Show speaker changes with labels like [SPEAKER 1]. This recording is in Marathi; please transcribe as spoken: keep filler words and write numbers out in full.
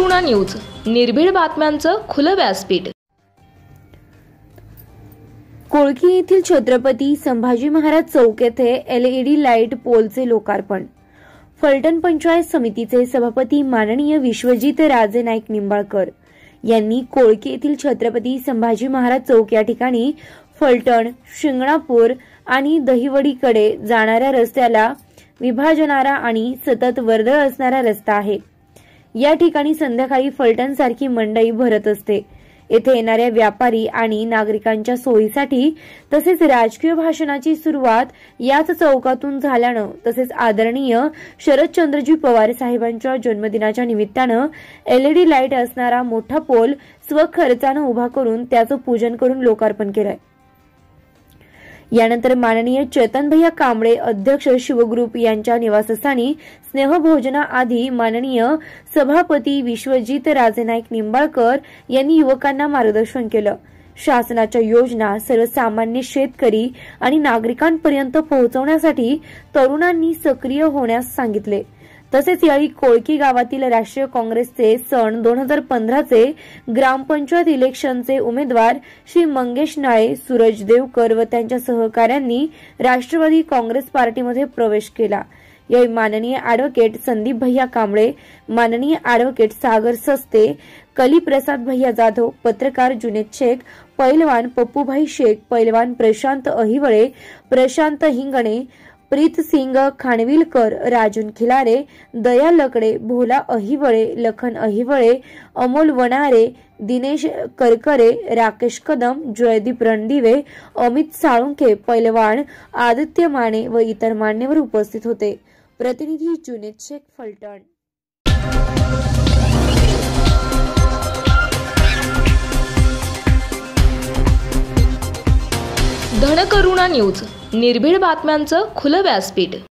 [SPEAKER 1] धनकरुणा न्यूज, निर्भीड बातम्यांचं खुलं व्यासपीठ।
[SPEAKER 2] कोळकी येथील छत्रपती संभाजी महाराज चौक येथे एलईडी लाईट पोलचे लोकार्पण। फलटण पंचायत समितीचे सभापती माननीय विश्वजित राजे नाईक निंबाळकर यांनी कोळकी येथील छत्रपती संभाजी महाराज चौक या ठिकाणी फलटण, शिंगणापूर आणि दहिवडीकडे जाणाऱ्या रस्त्याला विभाजणारा आणि सतत वर्दळ असणारा रस्ता आहे। या ठिकाणी संध्याकाळी फलटण सारखी मंडई भरत असते। येथे येणाऱ्या व्यापारी आणि नागरिकांच्या सोयीसाठी तसेच राजकीय भाषणाची सुरुवात याच चौकातून झाल्यानं तसेच आदरणीय शरदचंद्रजी पवार साहेबांच्या जन्मदिनाच्या निमित्तानं एलईडी लाईट असणारा मोठा पोल स्वखर्चाने उभा करून त्याचं पूजन करून लोकार्पण केलंय। यानंतर माननीय चेतन भैया कांबळे अध्यक्ष शिवग्रुप यांच्या निवासस्थानी स्नेहभोजनाआधी माननीय सभापती विश्वजित राजे नाईक निंबाळकर यांनी युवकांना मार्गदर्शन केलं। शासनाच्या योजना सर्वसामान्य शेतकरी आणि नागरिकांपर्यंत पोहोचवण्यासाठी तरुणांनी सक्रिय होण्यास सांगितले। तसेच यावेळी कोळकी गावातील राष्ट्रीय काँग्रेसचे सन दोन हजार पंधरा चे ग्रामपंचायत इलेक्शनचे उमेदवार श्री मंगेश नाळे, सूरज देवकर व त्यांच्या सहकाऱ्यांनी राष्ट्रवादी काँग्रेस पार्टीमध्ये प्रवेश केला। यावेळी माननीय ॲडव्होकेट संदीप भैया कांबळे, माननीय ॲडव्होकेट सागर सस्ते, कलीप्रसाद भैया जाधव, पत्रकार जुनेद शेख, पैलवान पप्पूभाई शेख, पैलवान प्रशांत अहिवळे, प्रशांत हिंगणे, प्रीत सिंग खानविलकर, राजन खिलारे, दया लकडे, भोला अहिवळे, लखन अहिवळे, अमोल वनारे, दिनेश करकरे, राकेश कदम, जयदीप रणदिवे, अमित साळुंखे, पैलवान आदित्य माने व इतर मान्यवर उपस्थित होते। प्रतिनिधी जुनेद शेख, फलटण।
[SPEAKER 1] धनकरुणा न्यूज, निर्भीड बातम्यांचं खुलं व्यासपीठ।